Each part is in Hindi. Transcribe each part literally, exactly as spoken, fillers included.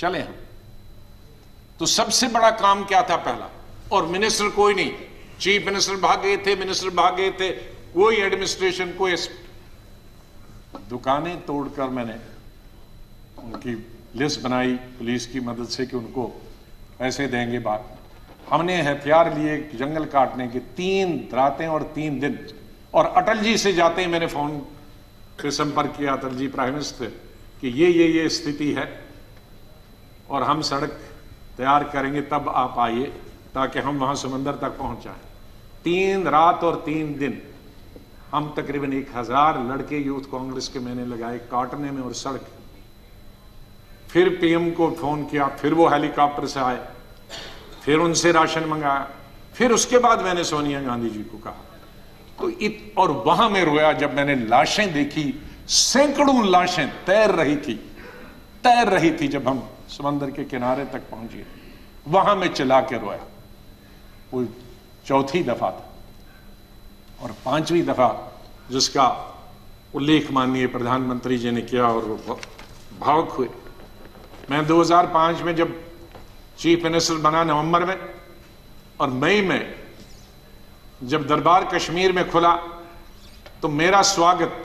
चले हम। तो सबसे बड़ा काम क्या था पहला, और मिनिस्टर कोई नहीं, चीफ मिनिस्टर भाग गए थे, मिनिस्टर भाग गए थे, कोई एडमिनिस्ट्रेशन, कोई दुकानें तोड़कर मैंने उनकी लिस्ट बनाई पुलिस की मदद से कि उनको पैसे देंगे। बात हमने हथियार लिए जंगल काटने के, तीन रातें और तीन दिन। और अटल जी से जाते ही मैंने फोन पे संपर्क किया, अटल जी प्राइम मिनिस्टर, कि ये ये ये स्थिति है और हम सड़क तैयार करेंगे, तब आप आइए ताकि हम वहां समंदर तक पहुंच जाएं। तीन रात और तीन दिन हम तकरीबन एक हजार लड़के यूथ कांग्रेस के मैंने लगाए काटने में और सड़क। फिर पीएम को फोन किया, फिर वो हेलीकॉप्टर से आए, फिर उनसे राशन मंगाया, फिर उसके बाद मैंने सोनिया गांधी जी को कहा। तो इत और वहां में रोया जब मैंने लाशें देखी, सैकड़ों लाशें तैर रही थी तैर रही थी जब हम समंदर के किनारे तक पहुंचे, वहां में चिल्ला के रोया। वो चौथी दफा था। और पांचवी दफा जिसका उल्लेख माननीय प्रधानमंत्री जी ने किया और वो भावुक हुए, मैं दो हज़ार पाँच में जब चीफ मिनिस्टर बना नवंबर में, और मई में जब दरबार कश्मीर में खुला, तो मेरा स्वागत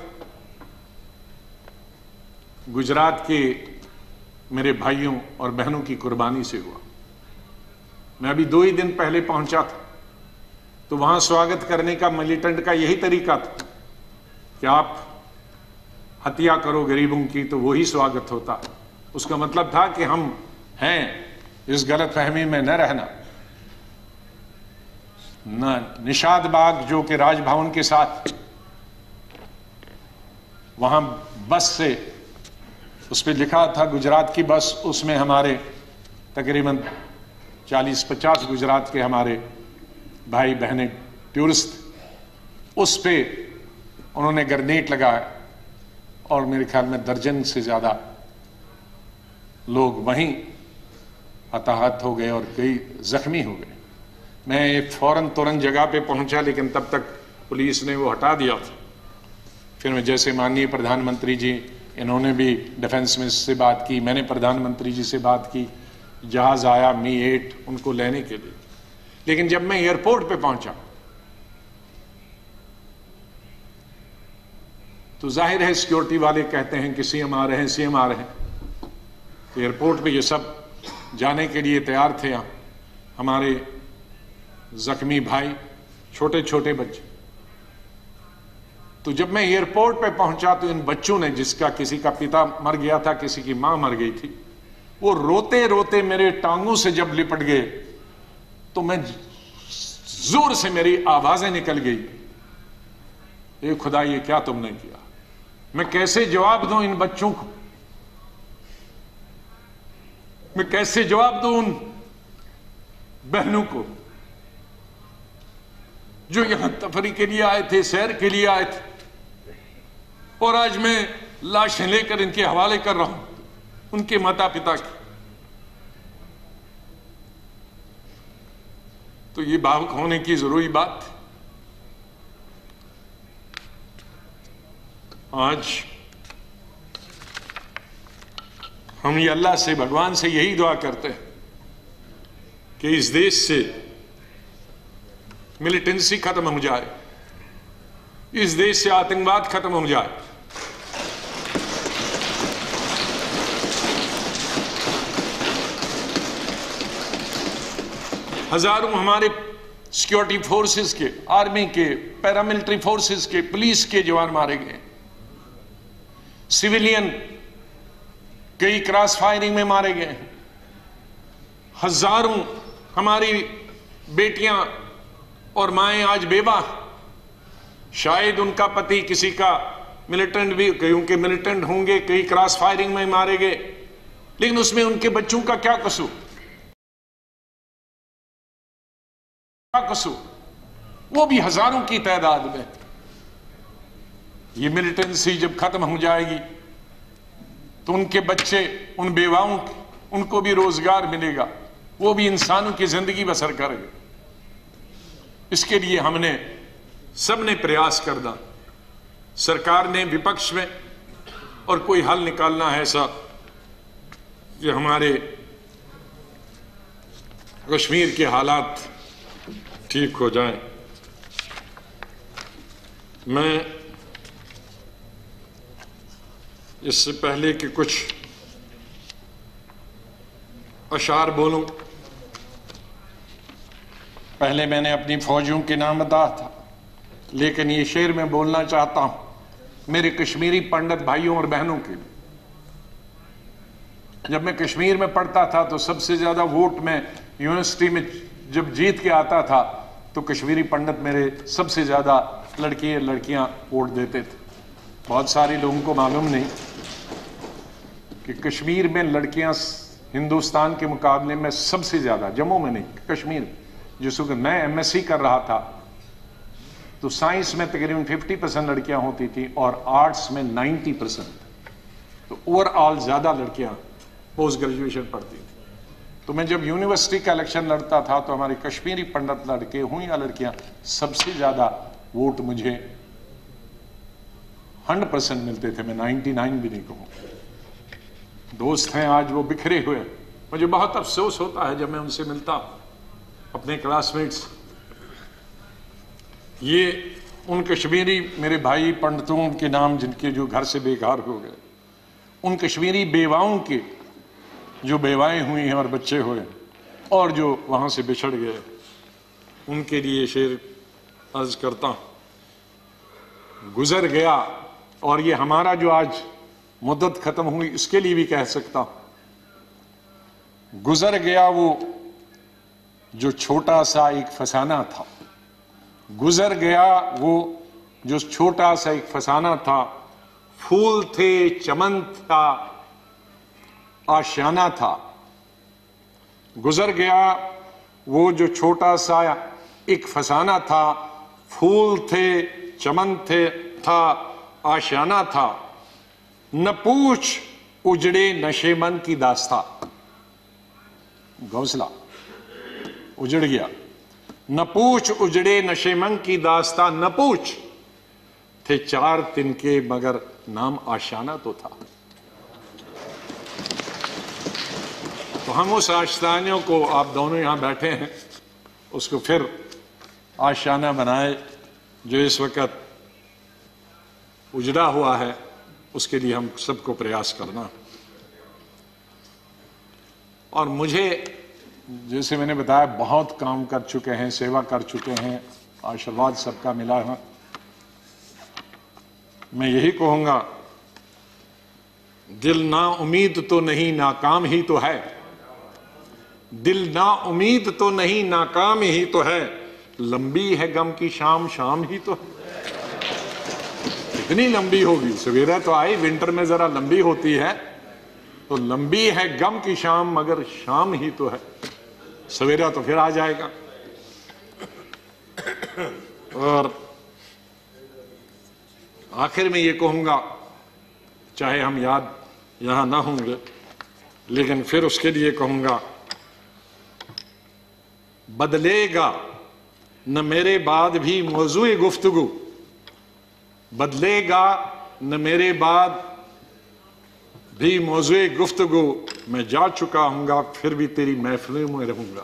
गुजरात के मेरे भाइयों और बहनों की कुर्बानी से हुआ। मैं अभी दो ही दिन पहले पहुंचा था, तो वहां स्वागत करने का मिलिटेंट का यही तरीका था कि आप हत्या करो गरीबों की तो वही स्वागत होता। उसका मतलब था कि हम हैं, इस गलत फहमी में न रहना। न निषाद बाग जो कि राजभवन के साथ वहां बस से, उस पर लिखा था गुजरात की बस, उसमें हमारे तकरीबन चालीस पचास गुजरात के हमारे भाई बहनें टूरिस्ट, उस पे उन्होंने ग्रेनेड लगाया और मेरे ख्याल में दर्जन से ज्यादा लोग वहीं हताहत हो गए और कई जख्मी हो गए। मैं फौरन तुरंत जगह पे पहुंचा, लेकिन तब तक पुलिस ने वो हटा दिया था। फिर मैं जैसे माननीय प्रधानमंत्री जी, इन्होंने भी डिफेंस मिनिस्टर से बात की, मैंने प्रधानमंत्री जी से बात की, जहाज आया मी एट उनको लेने के लिए। लेकिन जब मैं एयरपोर्ट पे पहुंचा तो जाहिर है सिक्योरिटी वाले कहते हैं कि सीएम आ रहे हैं, सीएम आ रहे हैं। तो एयरपोर्ट पे ये सब जाने के लिए तैयार थे। हमारे जख्मी भाई, छोटे छोटे बच्चे। तो जब मैं एयरपोर्ट पे पहुंचा तो इन बच्चों ने, जिसका किसी का पिता मर गया था, किसी की मां मर गई थी, वो रोते रोते मेरे टांगों से जब लिपट गए तो मैं जोर से मेरी आवाजें निकल गई, ये खुदा ये क्या तुमने किया। मैं कैसे जवाब दूं इन बच्चों को, मैं कैसे जवाब दूं उन बहनों को जो यहां तफरी के लिए आए थे, सैर के लिए आए थे, और आज मैं लाशें लेकर इनके हवाले कर रहा हूं उनके माता पिता की। तो ये भावुक होने की जरूरी बात। आज हम ये अल्लाह से, भगवान से यही दुआ करते हैं कि इस देश से मिलिटेंसी खत्म हो जाए, इस देश से आतंकवाद खत्म हो जाए। हजारों हमारे सिक्योरिटी फोर्सेस के, आर्मी के, पैरामिलिट्री फोर्सेस के, पुलिस के जवान मारे गए, सिविलियन कई क्रॉस फायरिंग में मारे गए, हजारों हमारी बेटियां और माएं आज बेवा, शायद उनका पति किसी का मिलिटेंट भी, क्योंकि मिलिटेंट होंगे, कई क्रॉस फायरिंग में मारे गए, लेकिन उसमें उनके बच्चों का क्या कसूर, क्या कसूर, वो भी हजारों की तादाद में। ये मिलिटेंसी जब खत्म हो जाएगी तो उनके बच्चे, उन बेवाओं, उनको भी रोजगार मिलेगा, वो भी इंसानों की जिंदगी बसर करेंगे। इसके लिए हमने सबने प्रयास करना, सरकार ने, विपक्ष में, और कोई हल निकालना है। ऐसा कि हमारे कश्मीर के हालात ठीक हो जाएं। मैं इससे पहले कि कुछ अशार बोलूं, पहले मैंने अपनी फौजियों के नाम बताया था, लेकिन ये शेर मैं बोलना चाहता हूं मेरे कश्मीरी पंडित भाइयों और बहनों के लिए। जब मैं कश्मीर में पढ़ता था तो सबसे ज्यादा वोट में यूनिवर्सिटी में जब जीत के आता था तो कश्मीरी पंडित मेरे सबसे ज्यादा लड़के लड़कियां वोट देते थे। बहुत सारे लोगों को मालूम नहीं कि कश्मीर में लड़कियां हिंदुस्तान के मुकाबले में सबसे ज्यादा, जम्मू में नहीं, कश्मीर में, जिस वक्त मैं एमएससी कर रहा था तो साइंस में तकरीबन पचास परसेंट लड़कियां होती थी और आर्ट्स में नब्बे परसेंट। तो ओवरऑल ज्यादा लड़कियां पोस्ट ग्रेजुएशन पढ़ती थी। तो मैं जब यूनिवर्सिटी का इलेक्शन लड़ता था तो हमारे कश्मीरी पंडित लड़के हुई या लड़कियां सबसे ज्यादा वोट मुझे सौ परसेंट मिलते थे। मैं निन्यानवे भी नहीं कहूं। दोस्त हैं आज वो बिखरे हुए, मुझे बहुत अफसोस होता है जब मैं उनसे मिलता अपने क्लासमेट्स। ये उन कश्मीरी मेरे भाई पंडितों के नाम जिनके जो घर से बेघर हो गए, उन कश्मीरी बेवाओं के जो बेवाएं हुई हैं और बच्चे हुए और जो वहां से बिछड़ गए, उनके लिए शेर अर्ज करता हूं। गुजर गया, और ये हमारा जो आज मुद्दत खत्म हुई इसके लिए भी कह सकता हूं, गुजर गया वो जो छोटा सा एक फसाना था, गुजर गया वो जो छोटा सा एक फसाना था, फूल थे, चमन था, आशियाना था। गुजर गया वो जो छोटा सा एक फसाना था, फूल थे, चमन थे, था, आशियाना था। न पूछ उजड़े नशेमन की दास्ता, घोंसला उजड़ गया। न पूछ उजड़े नशेमन की दास्ता, न पूछ थे चार तिनके मगर नाम आशियाना तो था। तो हम उस आशियाने को, आप दोनों यहां बैठे हैं, उसको फिर आशियाना बनाए जो इस वक्त उजड़ा हुआ है, उसके लिए हम सबको प्रयास करना। और मुझे, जैसे मैंने बताया, बहुत काम कर चुके हैं, सेवा कर चुके हैं, आशीर्वाद सबका मिला है। मैं यही कहूंगा, दिल ना उम्मीद तो नहीं, नाकाम ही तो है। दिल ना उम्मीद तो नहीं, नाकाम ही तो है। लंबी है गम की शाम, शाम ही तो है। कितनी लंबी होगी, सवेरा तो आई, विंटर में जरा लंबी होती है, तो लंबी है गम की शाम मगर शाम ही तो है। सवेरा तो फिर आ जाएगा। और आखिर में ये कहूंगा, चाहे हम याद यहां ना होंगे, लेकिन फिर उसके लिए कहूंगा, बदलेगा न मेरे बाद भी मौजूए गुफ्तगू, बदलेगा न मेरे बाद भी मौजूए गुफ्तगू। मैं जा चुका हूंगा फिर भी तेरी महफिलों में रहूंगा।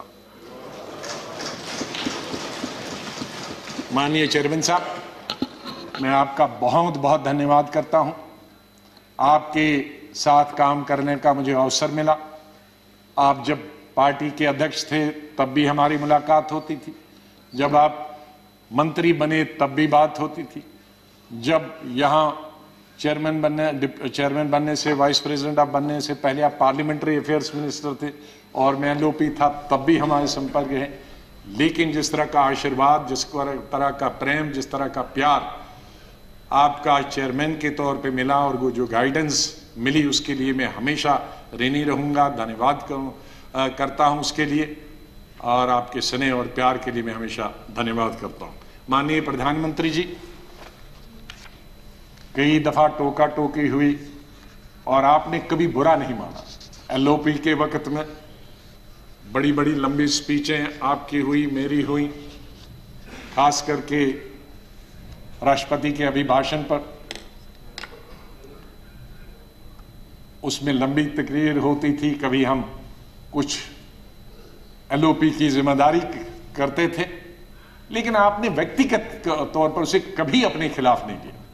माननीय चेयरमैन साहब, मैं आपका बहुत बहुत धन्यवाद करता हूं। आपके साथ काम करने का मुझे अवसर मिला। आप जब पार्टी के अध्यक्ष थे तब भी हमारी मुलाकात होती थी, जब आप मंत्री बने तब भी बात होती थी, जब यहां चेयरमैन बनने चेयरमैन बनने से, वाइस प्रेसिडेंट आप बनने से पहले आप पार्लियामेंट्री अफेयर्स मिनिस्टर थे और मैं एलओपी था, तब भी हमारे संपर्क है। लेकिन जिस तरह का आशीर्वाद, जिस तरह का प्रेम, जिस तरह का प्यार आपका चेयरमैन के तौर पे मिला और वो जो गाइडेंस मिली, उसके लिए मैं हमेशा ऋणी रहूंगा। धन्यवाद करूं करता हूं उसके लिए, और आपके स्नेह और प्यार के लिए मैं हमेशा धन्यवाद करता हूं। माननीय प्रधानमंत्री जी, कई दफा टोका टोकी हुई और आपने कभी बुरा नहीं माना। एलओपी के वक्त में बड़ी बड़ी लंबी स्पीचें आपकी हुई, मेरी हुई, खास करके राष्ट्रपति के अभिभाषण पर। उसमें लंबी तकरीर होती थी, कभी हम कुछ एलओपी की जिम्मेदारी करते थे, लेकिन आपने व्यक्तिगत तौर पर उसे कभी अपने खिलाफ नहीं लिया।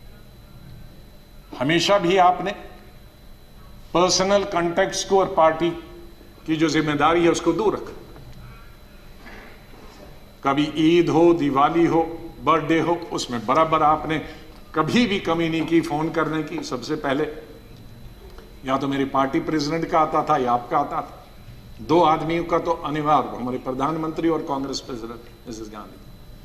हमेशा भी आपने पर्सनल कॉन्टेक्ट्स को और पार्टी की जो जिम्मेदारी है उसको दूर रखा। कभी ईद हो, दिवाली हो, बर्थडे हो, उसमें बराबर आपने कभी भी कमी नहीं की फोन करने की। सबसे पहले या तो मेरे पार्टी प्रेसिडेंट का आता था या आपका आता था। दो आदमियों का तो अनिवार्य, हमारे प्रधानमंत्री और कांग्रेस प्रेसिडेंट मिसेस गांधी।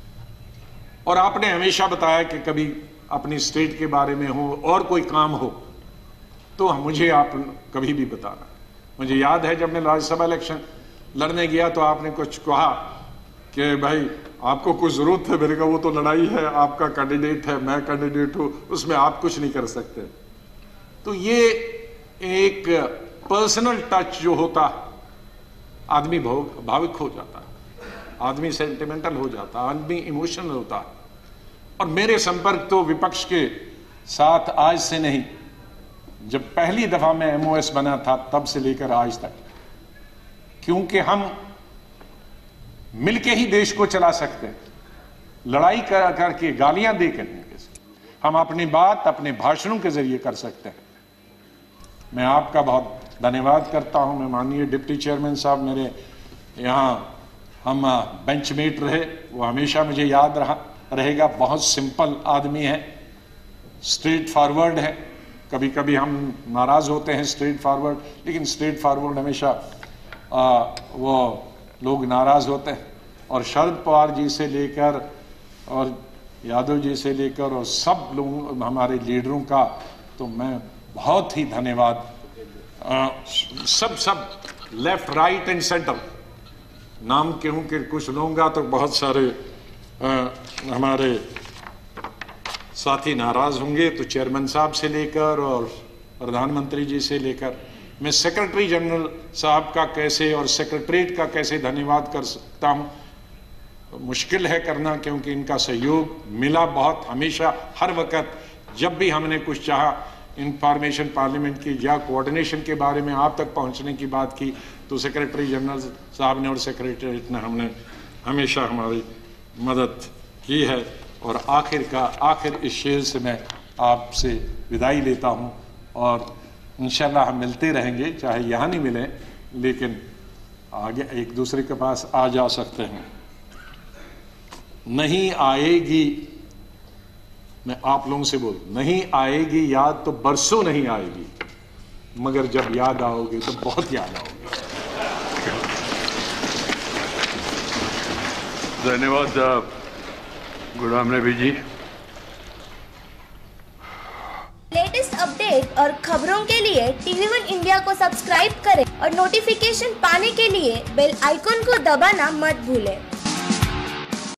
और आपने हमेशा बताया कि कभी अपनी स्टेट के बारे में हो और कोई काम हो तो मुझे आप कभी भी बताना। मुझे याद है जब मैं राज्यसभा इलेक्शन लड़ने गया तो आपने कुछ कहा कि भाई आपको कुछ जरूरत है, मेरे का वो तो लड़ाई है, आपका कैंडिडेट है, मैं कैंडिडेट हूं, उसमें आप कुछ नहीं कर सकते। तो ये एक पर्सनल टच जो होता, आदमी भावुक हो जाता, आदमी सेंटिमेंटल हो जाता, आदमी इमोशनल होता। और मेरे संपर्क तो विपक्ष के साथ आज से नहीं, जब पहली दफा मैं एमओएस बना था तब से लेकर आज तक, क्योंकि हम मिलके ही देश को चला सकते हैं। लड़ाई कर करके, गालियां देकर हम अपनी बात अपने भाषणों के जरिए कर सकते हैं। मैं आपका बहुत धन्यवाद करता हूं। मैं माननीय डिप्टी चेयरमैन साहब, मेरे यहाँ हम बेंचमेट रहे, वो हमेशा मुझे याद रहा रहेगा। बहुत सिंपल आदमी है, स्ट्रेट फॉरवर्ड है। कभी कभी हम नाराज होते हैं स्ट्रेट फॉरवर्ड, लेकिन स्ट्रेट फॉरवर्ड हमेशा आ, वो लोग नाराज होते हैं। और शरद पवार जी से लेकर और यादव जी से लेकर और सब लोग हमारे लीडरों का तो मैं बहुत ही धन्यवाद, आ, सब सब लेफ्ट राइट एंड सेंटर, नाम क्यों कि कुछ लूंगा तो बहुत सारे आ, हमारे साथी नाराज होंगे। तो चेयरमैन साहब से लेकर और प्रधानमंत्री जी से लेकर, मैं सेक्रेटरी जनरल साहब का कैसे और सेक्रेटरीट का कैसे धन्यवाद कर सकता हूं। मुश्किल है करना, क्योंकि इनका सहयोग मिला बहुत। हमेशा हर वक्त जब भी हमने कुछ चाहा इंफॉर्मेशन पार्लियामेंट की या कोऑर्डिनेशन के बारे में आप तक पहुंचने की बात की, तो सेक्रेटरी जनरल साहब ने और सेक्रेटरीट ने हमने हमेशा हमारी मदद की है। और आखिर का आखिर इस शेर से मैं आपसे विदाई लेता हूं, और इंशाल्लाह हम मिलते रहेंगे, चाहे यहाँ नहीं मिले लेकिन आगे एक दूसरे के पास आ जा सकते हैं। नहीं आएगी, मैं आप लोगों से बोल, नहीं आएगी याद तो बरसों नहीं आएगी, मगर जब याद आओगे तो बहुत याद आओगे। धन्यवाद गुलाम नबी जी। लेटेस्ट अपडेट और खबरों के लिए टीवी वन इंडिया को सब्सक्राइब करें और नोटिफिकेशन पाने के लिए बेल आइकॉन को दबाना मत भूलें।